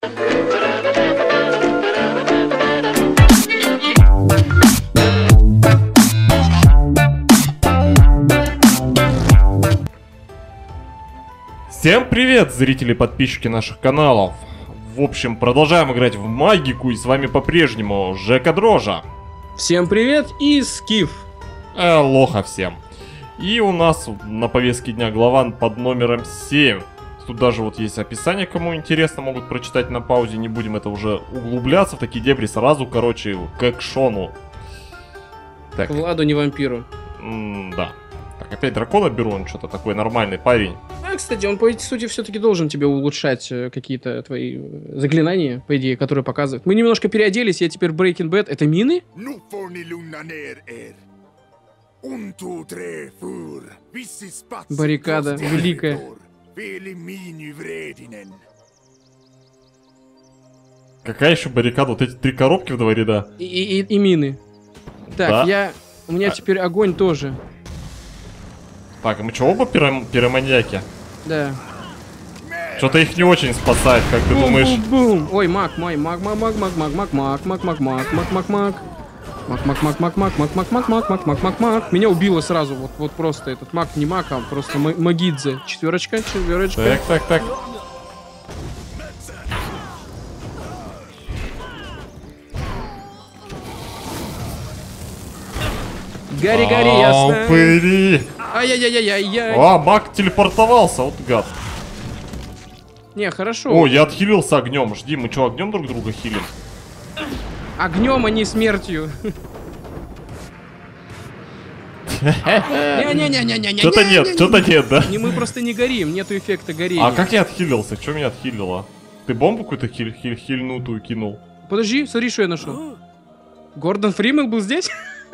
Всем привет, зрители и подписчики наших каналов. В общем, продолжаем играть в магику, и с вами по-прежнему Жека Дрожа. Всем привет и Скиф. Лоха всем. И у нас на повестке дня глава под номером 7. Тут даже вот есть описание, кому интересно, могут прочитать на паузе. Не будем это уже углубляться в такие дебри сразу, короче, к экшону. Так. К Владу, не вампиру. Да. Так, опять дракона беру, он что-то такой нормальный парень. А, кстати, он, по сути, все-таки должен тебе улучшать какие-то твои заклинания, по идее, которые показывают. Мы немножко переоделись, я теперь Breaking Bad. Это мины? Баррикада, великая. Какая еще баррикада? Вот эти 3 коробки в 2 ряда. И мины. Так, да? У меня теперь огонь тоже. Так, а мы что, оба пироманьяки? Да. Что-то их не очень спасает, как ты думаешь? Бум-бум-бум. Ой, маг. Меня убило сразу, вот просто этот маг, не маг, а просто Магидзе. Четверочка. Так. Гори, ясно. Пыри. Ай-яй-яй-яй-яй. А, маг телепортовался, вот гад. Не, хорошо. О, я отхилился огнем. Жди, мы что, огнем друг друга хилим? Огнем, а не смертью. Не-не-не-не-не-не. Что-то нет, да? Мы просто не горим, нету эффекта горения. А как я отхилился? Что меня отхилило? Ты бомбу какую-то хильнутую кинул? Подожди, смотри, что я нашел. Гордон Фриман был здесь?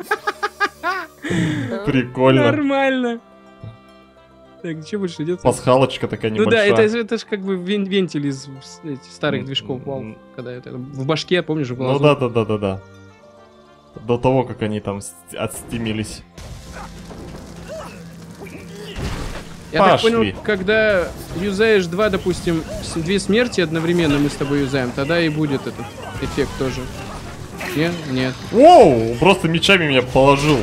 Прикольно. Нормально. Так, что больше идет? Пасхалочка такая небольшая. Ну да, это же как бы вентиль из старых движков. Вау, когда это в башке, помнишь, в глазу. Ну да. До того, как они там отстимились. Я так понял, когда юзаешь 2, допустим, 2 смерти одновременно мы с тобой юзаем, тогда и будет этот эффект тоже. Нет? Нет. Воу, просто мечами меня положил.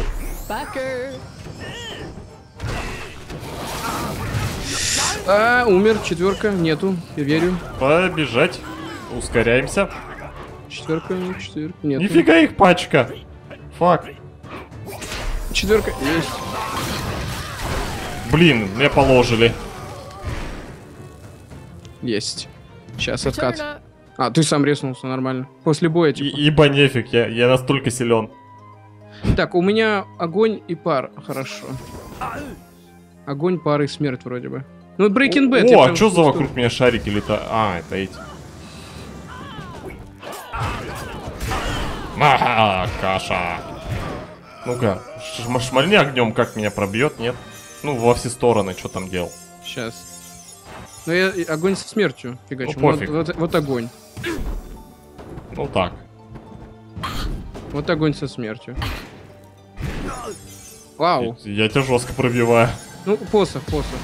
Умер, 4, нету, я верю. Побежать, ускоряемся. 4, нету. Нифига их пачка. Фак. 4, есть. Блин, меня положили. Есть. Сейчас откат. А, ты сам резнулся, нормально. После боя, типа. Ибо нефиг, я настолько силен. Так, у меня огонь и пар, хорошо. Огонь, пар и смерть вроде бы. Ну, Breaking Bad. О, а что за вокруг меня шарики летают? А, это эти. Ага, каша. Ну-ка, шмальни огнем, как меня пробьет, нет? Ну, во все стороны, что там делал? Сейчас. Ну, я огонь со смертью фигачу. Ну, пофиг. Вот огонь. Ну так. Вот огонь со смертью. Вау. Я тебя жестко пробиваю. Ну, посох.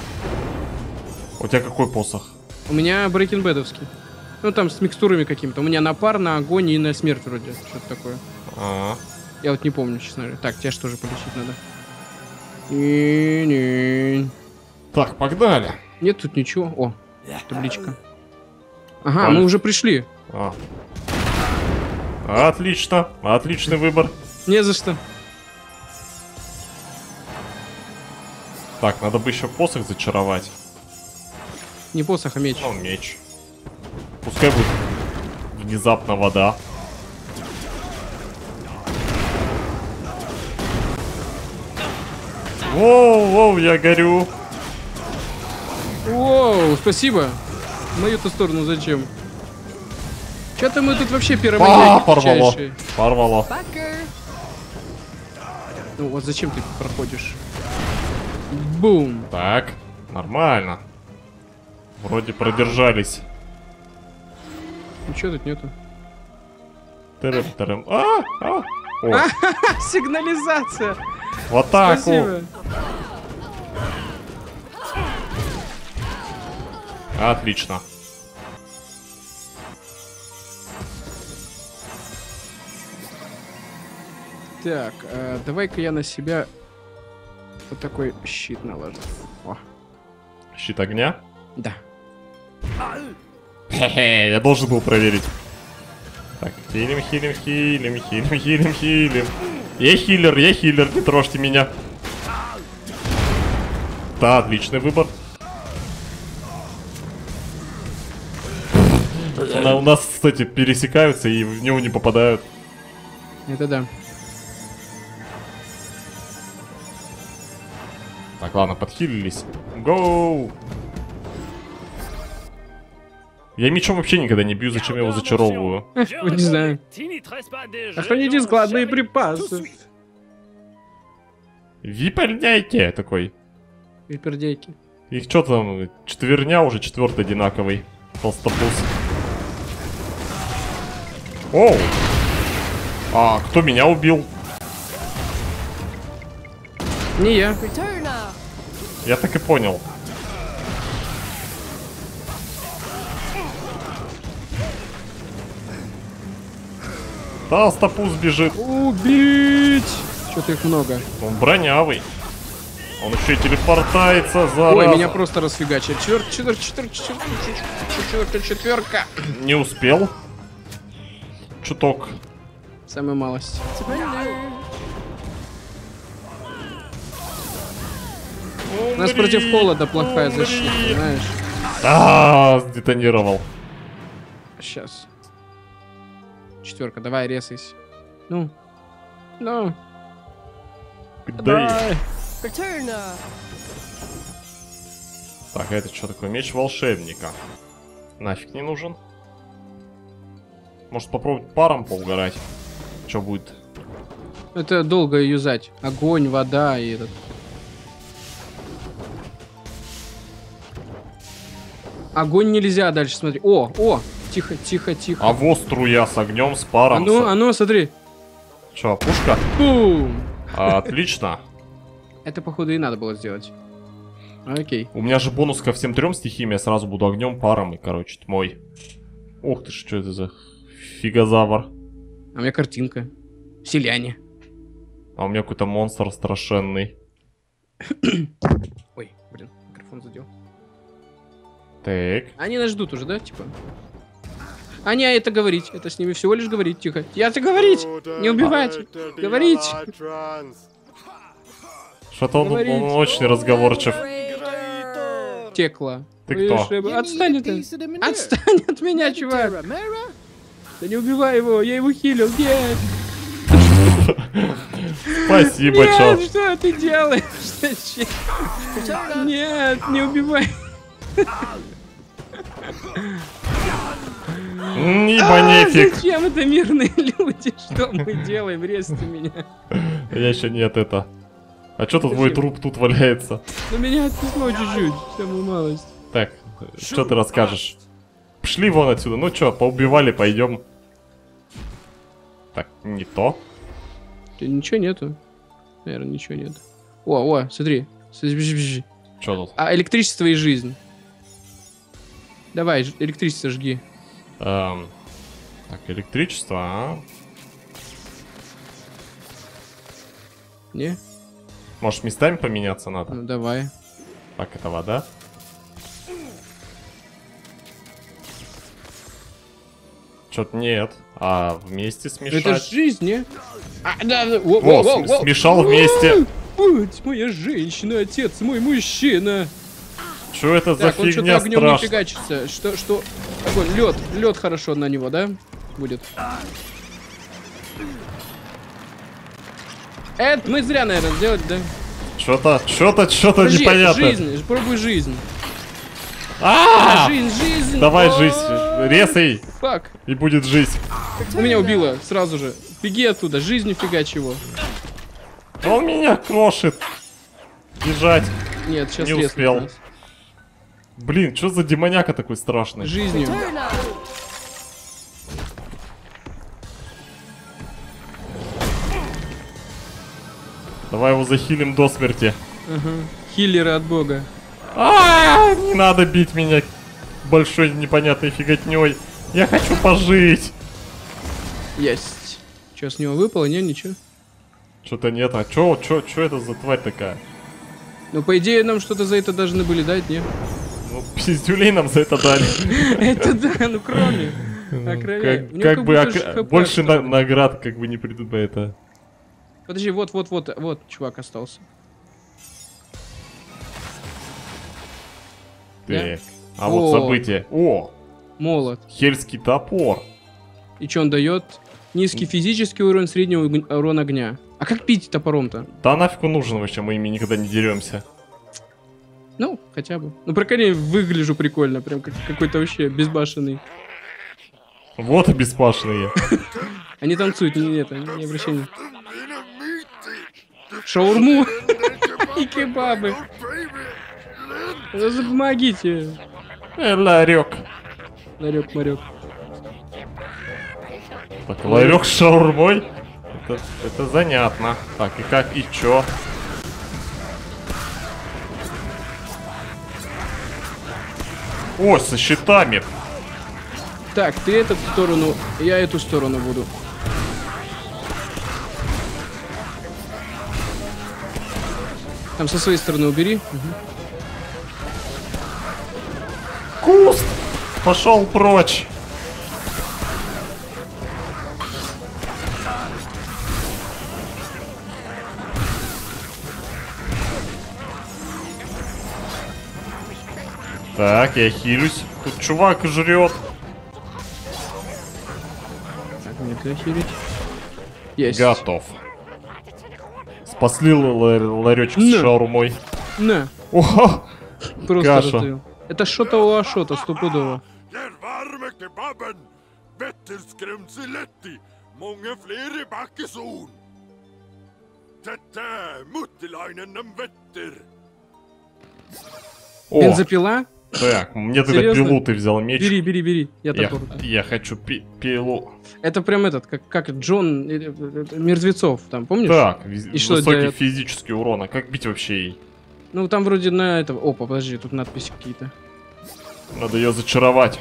У тебя какой посох? У меня Breaking Bad'овский. Ну, там с микстурами какими-то. У меня на пар, на огонь и на смерть вроде. Что-то такое. Я вот не помню, честно говоря. Так, тебя же тоже полечить надо. Так, погнали. Нет тут ничего. О, табличка. Ага, мы уже пришли. Отлично. Отличный выбор. Не за что. Так, надо бы еще посох зачаровать. Не посох, а меч. Ну, меч. Пускай будет внезапно вода. Воу, я горю. Воу, спасибо. В мою-то сторону зачем? Что-то мы тут вообще пироманьяки порвало. Ну вот зачем ты проходишь? Бум. Так, нормально. Вроде продержались. Ничего тут нету. Тырым-тырым. Сигнализация. В атаку. Спасибо. Отлично. Так, давай-ка я на себя вот такой щит наложу. О. Щит огня? Да. Хе-хе, я должен был проверить. Так, хилим, хилим, хилим, хилим, хилим, хилим. Я хиллер, не трожьте меня. Да, отличный выбор. У нас, кстати, пересекаются и в него не попадают. Это да. Так, ладно, подхилились. Гоу! Я мечом вообще никогда не бью, зачем я его зачаровываю? Не знаю. Охраните складные припасы. Виперняйте такой. Випердейки. Их что там, четверня уже, четвертый одинаковый. Толстопуз. Оу! А кто меня убил? Не я. Я так и понял. Толстопуз бежит. Убить! Что-то их много. Он бронявый. Он еще и телепортается, зараза. Ой, меня просто расфигачили. Четверка. Не успел. Чуток. Самая малость. У нас против холода плохая защита, знаешь. Сдетонировал. Сейчас. Четверка, давай, резайся. Ну. Ну. Давай. Так, а это что такое? Меч волшебника. Нафиг не нужен. Может попробовать паром поугарать? Что будет? Это долго юзать. Огонь, вода и этот. Огонь нельзя дальше смотри. О, тихо, тихо, тихо. А во струя с огнем, с паром. А ну, смотри. Че, пушка? Бум! Отлично. Это, походу, и надо было сделать. Окей. У меня же бонус ко всем трем стихиям, я сразу буду огнем, паром и, короче, тьмой. Ух ты ж, что это за фигозавр? А у меня картинка. Селяне. А у меня какой-то монстр страшенный. Ой, блин, микрофон задел. Так. Они нас ждут уже, да, типа? А не, это говорить. Это с ними всего лишь говорить, тихо. Я-то говорить! Не убивать! Говорить! Что-то он очень разговорчив. Текла. Ты кто? Отстань от меня. Отстань от меня, чувак! Да не убивай его, я его хилил, нет! Спасибо, нет, чё. что ты делаешь? Нет, не убивай. Ибо нефиг. Зачем это мирные люди? Что мы делаем? Резьте меня. Я еще нет это. А что тут твой труп тут валяется? Ну меня отписало чуть-чуть, самую малость. Так, что ты расскажешь? Пошли вон отсюда. Ну чё, поубивали, пойдем. Так, не то. Ничего нету. Наверное, ничего нет. О, смотри. Что тут? А электричество и жизнь. Давай, электричество жги. Так, электричество, а? Не? Может, местами поменяться надо? Ну, давай. Так, это вода. Чё-то нет. А вместе смешать? Это жизнь, не? Да, смешал вместе. Будь моя женщина, отец мой мужчина. Что это за так, он фигня огнем не страшная? фигачится. Что? Огонь, лед хорошо на него, да? Будет. Это мы зря, наверное, сделали, да? Что-то непонятно. Жизнь, пробуй жизнь. Жизнь. Давай жизнь, резай. Фак. И будет жизнь. У меня убило сразу же. Беги оттуда, жизнью фигач его. Он меня крошит. Бежать. Нет, сейчас не успел. Блин, что за демоняка такой страшный? Жизнью. Давай его захилим до смерти. Ага. Хиллеры от бога. Не надо бить меня большой непонятной фиготней. Я хочу пожить. Есть. Что, с него выпало? Не, ничего. Что-то нет. А чё это за тварь такая? Ну, по идее, нам что-то за это должны были дать, не? Ну, пиздюлей нам за это дали. Это да, ну кроме. Как бы больше наград как бы не придут на это. Подожди, вот, чувак остался. Так. А вот событие. О! Молот. Хельский топор. И что он дает? Низкий физический урон, средний урон огня. А как пить топором-то? Да нафиг он нужен вообще, мы ими никогда не деремся. Ну, хотя бы. Ну, по крайней мере, выгляжу прикольно, прям как какой-то вообще безбашенный. Вот обеспашенные. Они танцуют, не обращай внимания. Шаурму и кебабы. Помогите. Ларек. Ларек-марек. Так, ларек с шаурмой? Это занятно. Так, и как, и чё? О, со щитами. Так, ты эту сторону, я эту сторону буду. Там со своей стороны убери. Куст! Пошел прочь. Так, я хилюсь. Тут чувак жрет. Так, мне это хилить. Есть. Готов. Спасли ларечек с шаурмой. На. Ого! Просто каша. раздавил. Это что-то у Ашота, стопудово. Бензопила? Так, мне тогда пилу ты взял, меч. Бери. Я хочу пилу. Это прям этот, как Джон Мертвецов, там, помнишь? Так, высокий физический урон. А как бить вообще ей? Ну, там вроде на это... Опа, подожди, тут надписи какие-то. Надо ее зачаровать.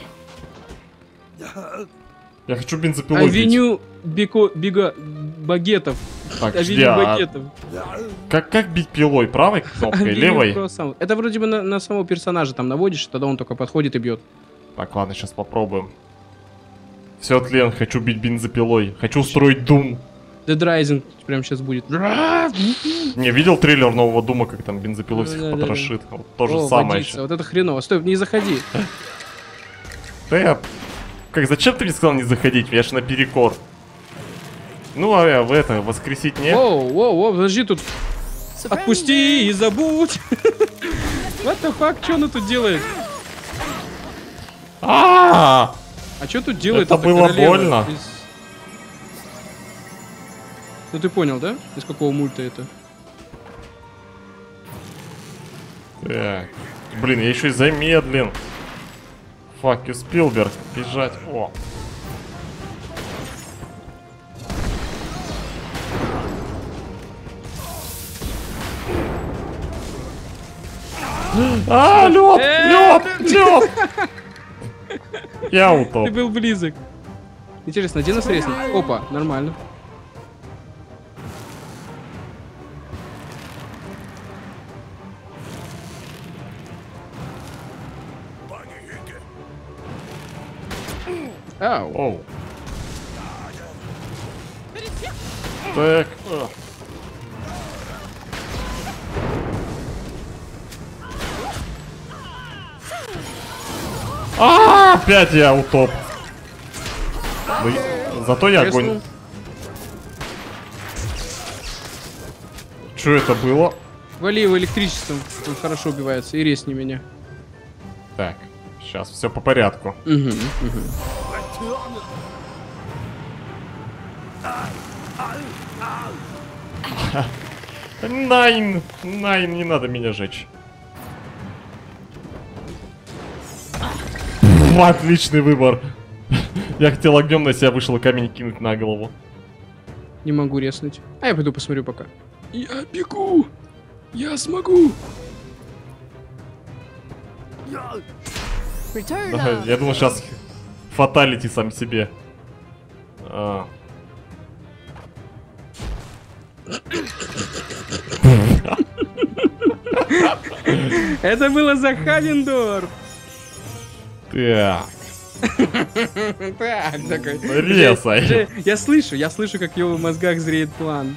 Я хочу бензопилой бить. Авеню багетов. Так, Авеню багетов. Как бить пилой? Правой кнопкой, левой? Это вроде бы на самого персонажа там наводишь, тогда он только подходит и бьет. Так, ладно, сейчас попробуем. Все, Тлен, хочу бить бензопилой. Хочу устроить Doom. Dead Rising прямо сейчас будет. Не, видел трейлер нового Дума, как там бензопилой всех потрошит? Вот то же самое. Вот это хреново. Стой, не заходи. Да я... Как, зачем ты мне сказал не заходить? Я ж наперекор. Ну, а в это, воскресить не? Воу, подожди тут. Отпусти и забудь. What the fuck, что она тут делает? А что тут делает? Это было больно. Ну ты понял, да? Из какого мульта это? Так. Блин, я еще и замедлен. Fuck you, Спилберг. Бежать. О. Лед! Я утоп. Ты был близок. Интересно, где нас резнет? Опа, нормально. Ау. Оу. Так. Опять я утоп. Зато я огонь. Что это было? Вали его электричеством, он хорошо убивается, и резни меня. Так, сейчас все по порядку. Найн, не надо меня жечь. Отличный выбор. Я хотел огнем на себя вышел, камень кинуть на голову. Не могу резнуть. А я пойду посмотрю пока. Я бегу! Я смогу! Да, я думал, сейчас фаталити сам себе. Это было за Хагендорф. Так. Так, такой. Резай. Я слышу, как в его мозгах зреет план.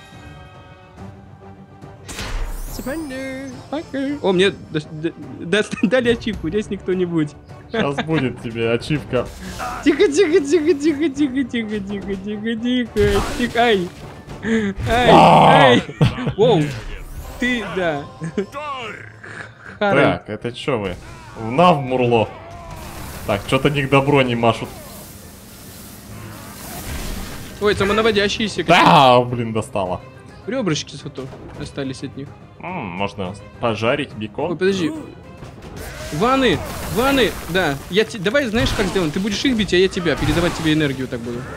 О, мне дали ачивку, здесь никто-нибудь. Сейчас будет тебе ачивка. Тихо, тихо, тихо, тихо, тихо, тихо, тихо, тихо, тихо, тихо. Ай. Ай, ай. Воу. Ты, да. Так, это что вы? В Мурло. Так, что-то не к добру не машут. Ой, самонаводящиеся. Да, блин, достало. Ребрышки зато остались от них. Можно пожарить бекон. Ой, подожди. Ванны, да. Давай, знаешь, как сделаем? Ты будешь их бить, а я тебя. Передавать тебе энергию так буду.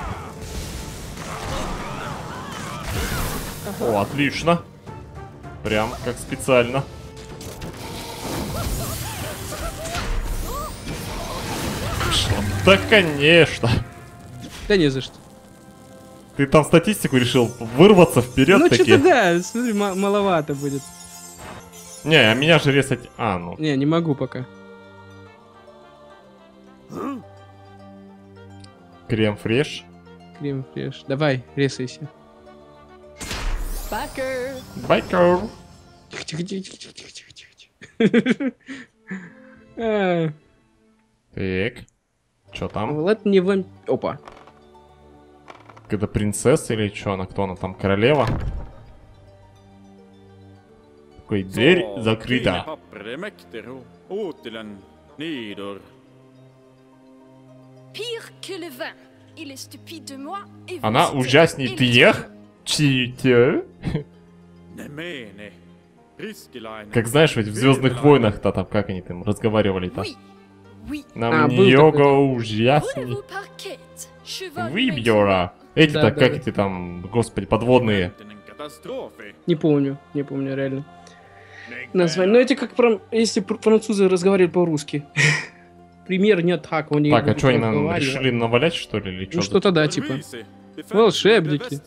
О, отлично. Прям как специально. Да, конечно. Да не за что. Ты там статистику решил вырваться вперед Ну, таки? что-то да, смотри, маловато будет. Не, а меня же резать... А, ну. Не, не могу пока. Крем-фреш. Крем-фреш. Давай, резайся. Байкер. Тихо-тихо-тихо-тихо-тихо-тихо. Так. Чё там? Влад не вам... Опа. Это принцесса или что она? Кто она там? Королева? Такой, дверь закрыта. Она ужасней тех, чьи... Как знаешь, ведь в Звездных войнах-то там, как они там разговаривали-то? Нам йога ужасней. Вибьора. Эти-то, как эти там, господи, подводные. Не помню реально. Название. Но эти как если французы разговаривали по-русски. Пример не так, они... Так, а что, они нам решили навалять, что ли, или что? Ну что-то да, типа. Волшебники.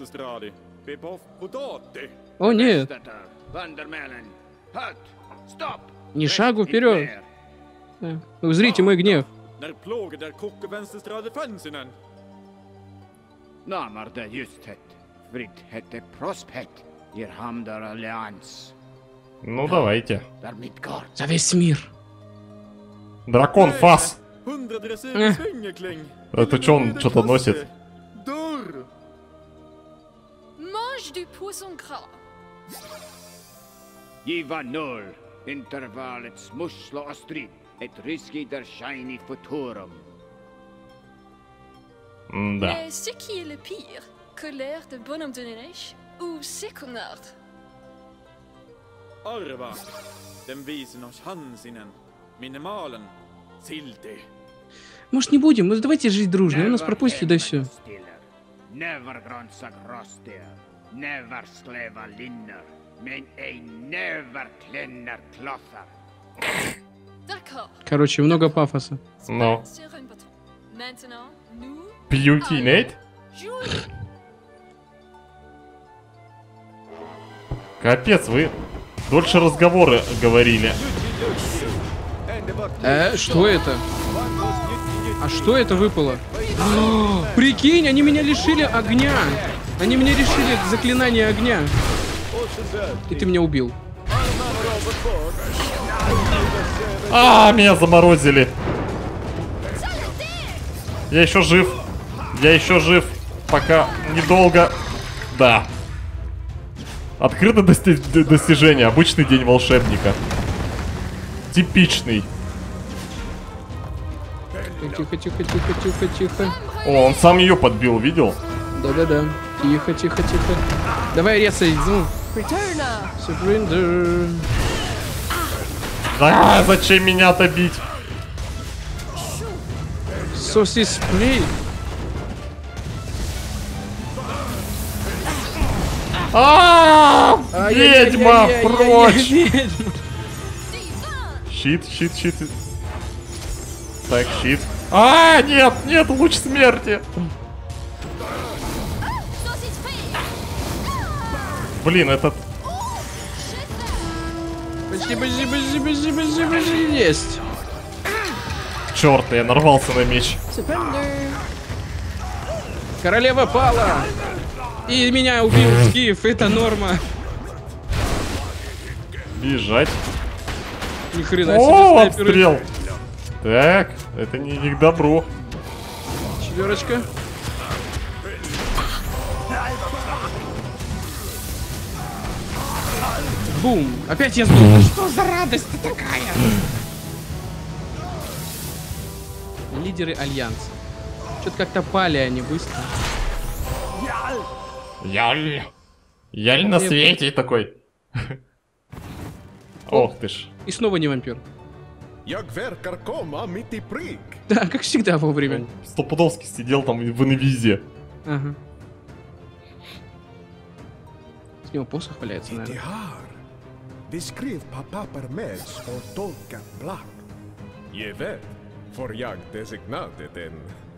О, нет. Ни шагу вперед. Узрите мой гнев. Ну давайте. За весь мир. Дракон Фас. Это что, он что-то носит? Да. Arva, den visen oss Hansinen, minimalen, silti. Может не будем? Ну давайте жить дружно, он нас пропустит, да все. Короче, много пафоса. Ну. Beauty Nate? Капец, вы дольше разговоры говорили. Что это? А что это выпало? Прикинь, они меня лишили огня. Они меня лишили заклинания огня. И ты меня убил. Меня заморозили. Я еще жив. Я еще жив. Пока недолго. Да. Открыто достижение. Обычный день волшебника. Типичный. Тихо, тихо, тихо, тихо, тихо. О, он сам ее подбил, видел? Да-да-да. Тихо, тихо, тихо. Давай резай, ну. Surrender. Да, зачем меня-то бить? Сосис плей. Ведьма, прочь! Щит, щит, щит. Так, щит. Нет, нет, луч смерти. Блин, этот... Почти, почти, почти, почти, почти, почти. Есть. Черт, я нарвался на меч. Королева пала. И меня убил Скиф. Это норма. Бежать. Ни хрена себе О, снайперы. обстрел. Так, это не к добру. Четверочка. Бум. Опять я сдох. Да что за радость-то такая? Лидеры Альянса. Что-то как-то пали они быстро. Яль на свете такой. Ох ты ж. И снова не вампир. Jag verkar komma mitt i prick. Да, как всегда вовремя. Стопудовски сидел там в инвизе. Ага. С него посох валяется, Det наверное. här. Vi skrev på papper med och tolkat blankt. Jag vet, för jag designatet den.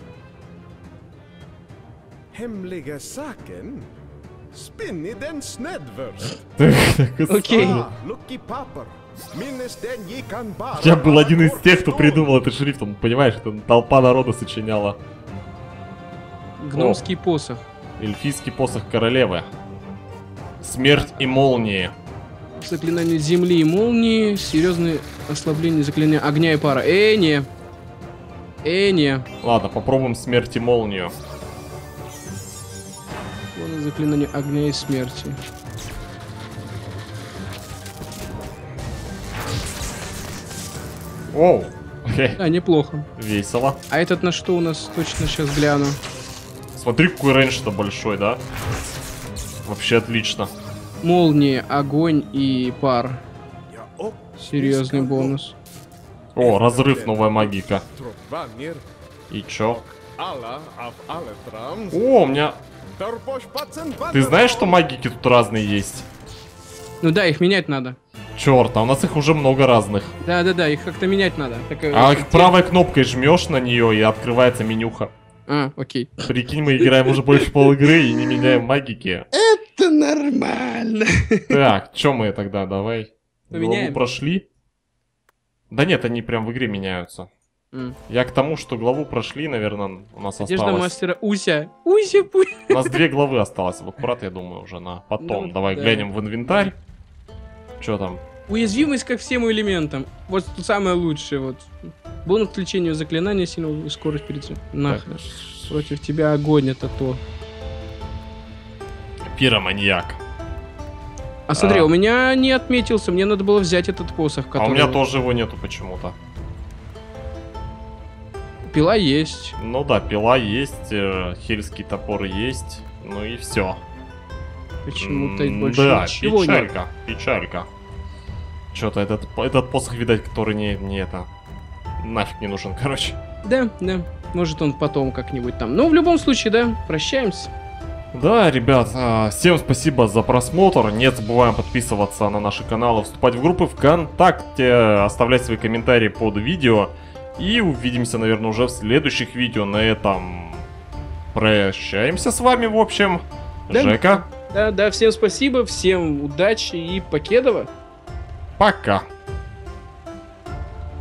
Hemliga saken? Spinn i den snedvörst. Окей. Lucky papper. Minnes den gick han bara. Я был один из тех, кто förstår. придумал этот шрифт. Он, понимаешь, это толпа народа сочиняла. Гномский посох. Эльфийский посох королевы. Смерть и молнии. Заклинание земли и молнии. Серьезное ослабление заклинания огня и пара. Не. Не. Ладно, попробуем смерть и молнию. Вон заклинание огня и смерти. Оу. Да, неплохо. Весело. А этот на что у нас? Точно сейчас гляну. Смотри, какой рейндж-то большой, да? Вообще отлично. Молнии, огонь и пар. Ja, och Серьезный бонус. О, разрыв, новая магика. Trottvagner. И чё? Alla av Aletrams. О, у меня... Torbospatsen Ты знаешь, что магики тут разные есть? Ну да, их менять надо. Черт, а у нас их уже много разных. Да, их как-то менять надо. А их правой кнопкой жмешь на нее и открывается менюха. А, окей. Прикинь, мы играем уже больше пол-игры и не меняем магики. Это нормально. Так, чё мы тогда, давай. Поменяем? Главу прошли? Да нет, они прям в игре меняются. Я к тому, что главу прошли, наверное, у нас Одежда осталось. мастера Уся. Уся, пусть. У нас 2 главы осталось. В аккурат, я думаю, уже на потом. Ну, Давай да. глянем в инвентарь. Чё там? Уязвимость ко всем элементам. Вот тут самое лучшее. Вот. Бонус к лечению заклинания, сильную скорость перед... Нахрен. Против тебя огонь, это то. Пироманьяк. А смотри, у меня не отметился. Мне надо было взять этот посох, который... А у меня тоже его нету почему-то. Пила есть. Ну да, пила есть, хельский топор есть. Ну и все. Почему-то больше Да, ничего нет. печалька, печалька. Что-то этот посох, видать, который не это... Нафиг не нужен, короче. Да. Может он потом как-нибудь там. Но в любом случае, да, прощаемся. Да, ребят, всем спасибо за просмотр. Не забываем подписываться на наши каналы, вступать в группы ВКонтакте, оставлять свои комментарии под видео. И увидимся, наверное, уже в следующих видео. На этом прощаемся с вами, в общем. Да. Жека. Да, всем спасибо, всем удачи и покедова. Пока.